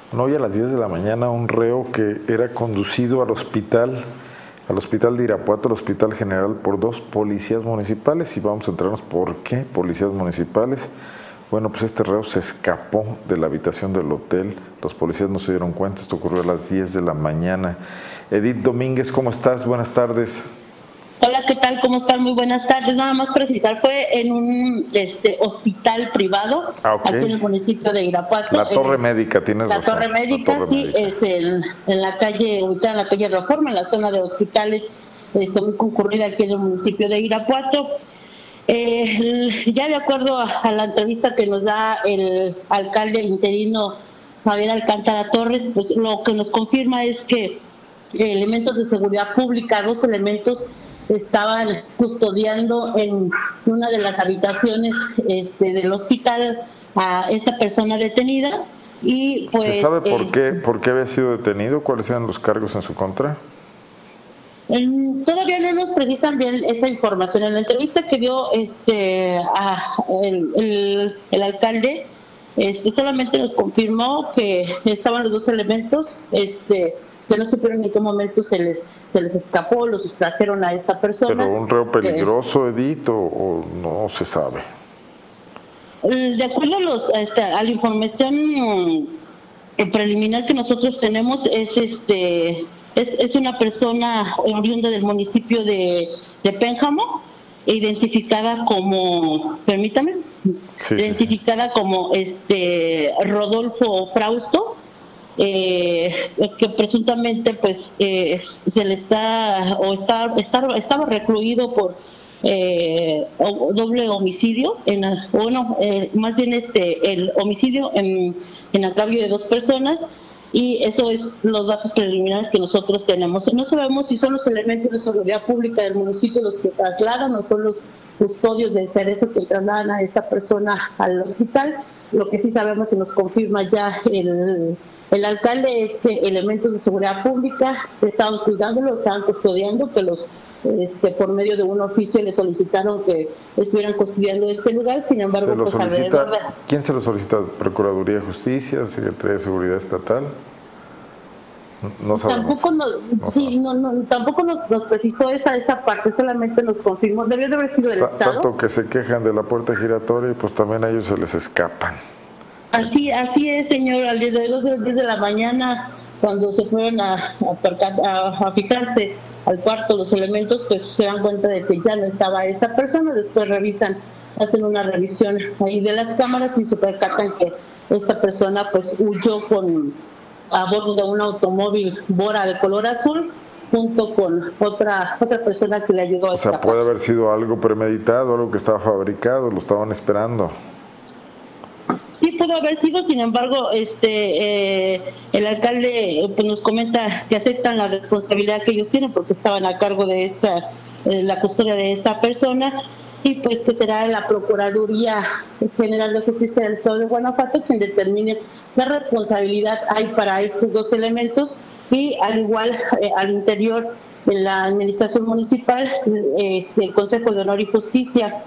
No, hoy a las 10 de la mañana un reo que era conducido al hospital de Irapuato, al Hospital General, por 2 policías municipales, y vamos a enterarnos por qué policías municipales. Bueno, pues este reo se escapó de la habitación del hotel, los policías no se dieron cuenta, esto ocurrió a las 10 de la mañana. Edith Domínguez, ¿cómo estás? Buenas tardes. Hola, ¿qué tal? ¿Cómo están? Muy buenas tardes. Nada más precisar, fue en un hospital privado, Okay. Aquí en el municipio de Irapuato. La Torre Médica, tienes razón. La Torre Médica, sí, es en la calle, ubicada en la calle Reforma, en la zona de hospitales, muy concurrida aquí en el municipio de Irapuato. Ya de acuerdo a la entrevista que nos da el alcalde interino Javier Alcántara Torres, pues lo que nos confirma es que elementos de seguridad pública, 2 elementos, estaban custodiando en una de las habitaciones del hospital a esta persona detenida. Y pues, ¿se sabe por qué había sido detenido? ¿Cuáles eran los cargos en su contra? Todavía no nos precisan bien esta información. En la entrevista que dio el alcalde, solamente nos confirmó que estaban los 2 elementos, que no supieron en qué momento se les escapó, los sustrajeron a esta persona. ¿Pero un reo peligroso, Edith, o no se sabe? De acuerdo a la información preliminar que nosotros tenemos, es una persona oriunda del municipio de Pénjamo, identificada como, como Rodolfo Frausto, que presuntamente pues se le estaba recluido por doble homicidio, más bien el homicidio en agravio de 2 personas. Y eso es los datos preliminares que nosotros tenemos. No sabemos si son los elementos de seguridad pública del municipio los que trasladan o son los custodios del cerezo que trasladan a esta persona al hospital. Lo que sí sabemos y nos confirma ya el alcalde es que elementos de seguridad pública estaban cuidándolo, estaban custodiando, que los por medio de un oficio le solicitaron que estuvieran custodiando este lugar. Sin embargo, pues alrededor de... ¿Quién se lo solicita? ¿Procuraduría de Justicia? ¿Secretaría de Seguridad Estatal? No sabemos. Tampoco nos precisó esa parte, solamente nos confirmó. Debió de haber sido el Estado. Tanto que se quejan de la puerta giratoria y pues también a ellos se les escapan. Así es, señor. Al día de las 10 de la mañana, cuando se fueron a fijarse al cuarto los elementos, pues se dan cuenta de que ya no estaba esta persona. Después hacen una revisión ahí de las cámaras y se percatan que esta persona pues huyó a bordo de un automóvil Bora de color azul, junto con otra persona que le ayudó a escapar. O sea, puede haber sido algo premeditado, algo que estaba fabricado, lo estaban esperando. Sí, pudo haber sido. Sin embargo, el alcalde pues nos comenta que aceptan la responsabilidad que ellos tienen porque estaban a cargo de la custodia de esta persona, y pues que será la Procuraduría General de Justicia del Estado de Guanajuato quien determine la responsabilidad hay para estos 2 elementos. Y al igual al interior en la administración municipal, el Consejo de Honor y Justicia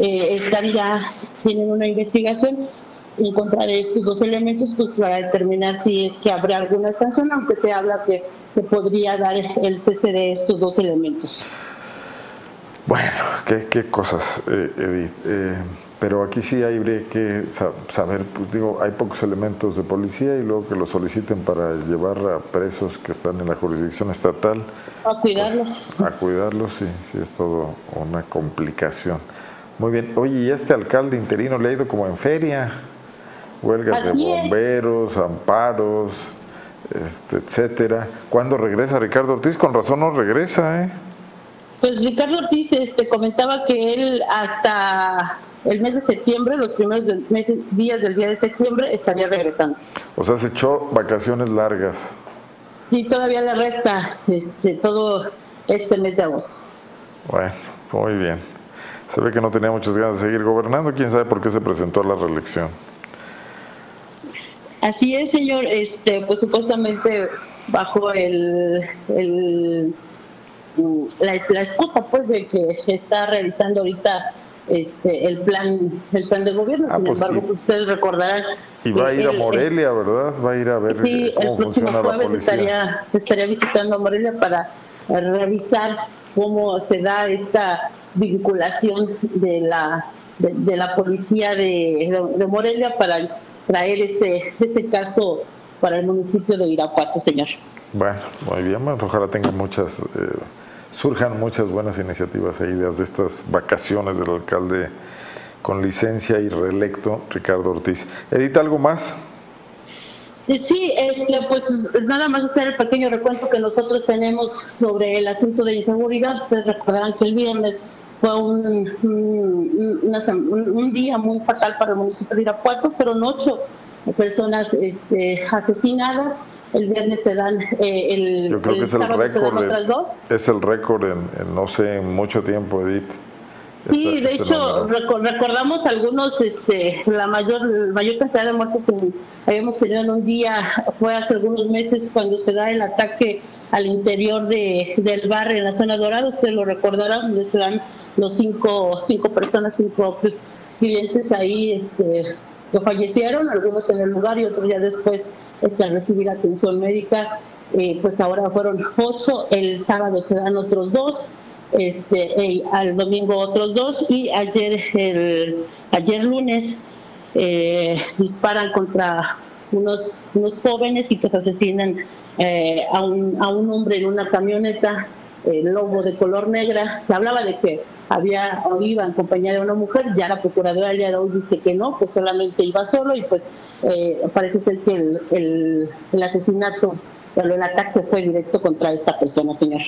tienen una investigación en contra de estos 2 elementos, pues para determinar si es que habrá alguna sanción, aunque se habla que podría dar el cese de estos 2 elementos. Bueno, qué cosas, Edith. Pero aquí sí habría que saber, pues digo, hay pocos elementos de policía y luego que los soliciten para llevar a presos que están en la jurisdicción estatal. A cuidarlos. Pues, a cuidarlos, sí, es todo una complicación. Muy bien. Oye, ¿y este alcalde interino le ha ido como en feria? Huelgas de bomberos, amparos, etcétera. ¿Cuándo regresa Ricardo Ortiz? Con razón no regresa, ¿eh? Pues Ricardo Ortiz comentaba que él hasta el mes de septiembre, los primeros días del día de septiembre, estaría regresando. O sea, se echó vacaciones largas. Sí, todavía le resta todo este mes de agosto. Bueno, muy bien. Se ve que no tenía muchas ganas de seguir gobernando. ¿Quién sabe por qué se presentó a la reelección? Así es, señor. Pues supuestamente bajo la excusa pues de que está realizando ahorita el plan de gobierno. Sin embargo, pues ustedes recordarán. Y va a ir a Morelia, ¿verdad? Va a ir a ver cómo funciona la policía. Estaría visitando a Morelia para revisar cómo se da esta vinculación de la policía de Morelia para traer ese caso para el municipio de Irapuato, señor. Bueno, muy bien, ojalá tengan surjan muchas buenas iniciativas e ideas de estas vacaciones del alcalde con licencia y reelecto, Ricardo Ortiz. Edith, ¿algo más? Sí, pues nada más hacer el pequeño recuento que nosotros tenemos sobre el asunto de inseguridad. Ustedes recordarán que el viernes fue un día muy fatal para el municipio de Irapuato. Fueron 8 personas asesinadas. El viernes se dan, yo creo que es sábado se dan otras 2. Es el récord en no sé, mucho tiempo, Edith. Sí, de hecho, recordamos algunos, la mayor cantidad de muertes que habíamos tenido en un día fue hace algunos meses cuando se da el ataque al interior del bar en la zona dorada. Ustedes lo recordarán, donde se dan los 5 personas, 5 clientes ahí que fallecieron, algunos en el lugar y otros ya después al recibir atención médica. Pues ahora fueron 8, el sábado se dan otros 2. Al domingo otros 2 y ayer lunes disparan contra unos jóvenes y pues asesinan a un hombre en una camioneta Lobo de color negra. Se hablaba de que iba en compañía de una mujer, ya la procuradora el día de hoy dice que no, pues solamente iba solo y pues parece ser que el asesinato, pero el ataque fue directo contra esta persona, señor.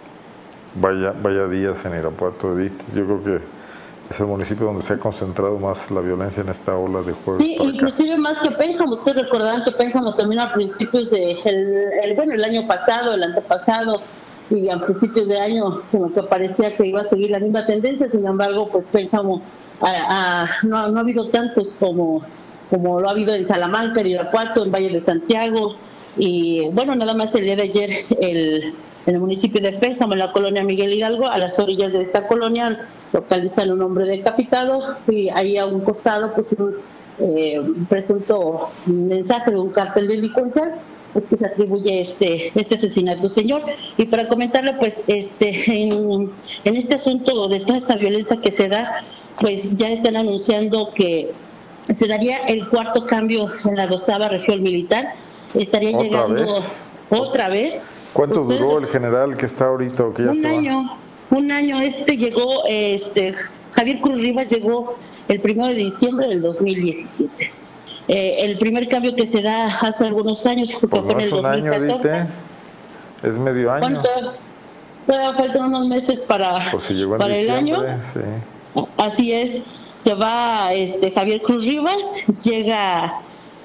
Vaya días en Irapuato, Edith. Yo creo que es el municipio donde se ha concentrado más la violencia en esta ola de jueves. Sí, inclusive más que Pénjamo. Ustedes recordarán que Pénjamo terminó a principios el año pasado, el antepasado, y a principios de año como que parecía que iba a seguir la misma tendencia. Sin embargo, pues Pénjamo no ha habido tantos como lo ha habido en Salamanca, en Irapuato, en Valle de Santiago. Y bueno, nada más el día de ayer en el municipio de Pénjamo, en la colonia Miguel Hidalgo, a las orillas de esta colonia, localizan un hombre decapitado y ahí a un costado pues un presunto mensaje de un cártel delincuencial, es que se atribuye este asesinato, señor. Y para comentarle, pues en este asunto de toda esta violencia que se da, pues ya están anunciando que se daría el 4º cambio en la 12ª región militar. Estaría llegando otra vez. ¿Cuánto duró el general que está ahorita o que ya se va? Un año. Llegó, Javier Cruz Rivas llegó el 1 de diciembre del 2017. El primer cambio que se da hace algunos años, pues fue en el 2014. Año, es medio año. Todavía faltan unos meses para el año. Sí. Así es. Se va Javier Cruz Rivas, llega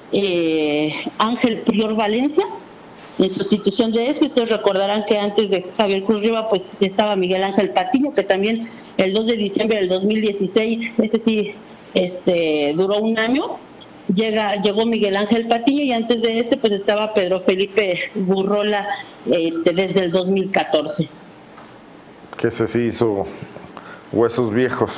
Ángel Prior Valencia en sustitución de Ustedes recordarán que antes de Javier Cruz Rivas pues estaba Miguel Ángel Patiño, que también el 2 de diciembre del 2016, sí, duró un año. Llegó Miguel Ángel Patiño y antes de pues estaba Pedro Felipe Burrola desde el 2014. Que ese sí hizo huesos viejos.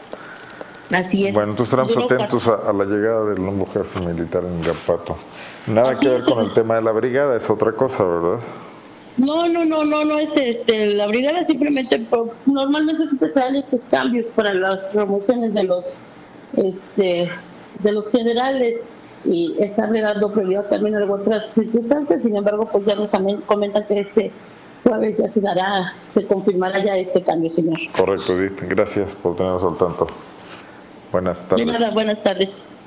Así es. Bueno, entonces estaremos atentos a la llegada del nuevo jefe militar en Irapuato. Nada que ver con el tema de la brigada, es otra cosa, ¿verdad? No es la brigada, simplemente normalmente siempre se dan estos cambios para las remociones de los generales y estarle dando prioridad también a otras circunstancias. Sin embargo, pues ya nos comentan que jueves ya se confirmará ya este cambio, señor. Correcto, Edith. Gracias por tenernos al tanto. Buenas tardes. De nada, buenas tardes.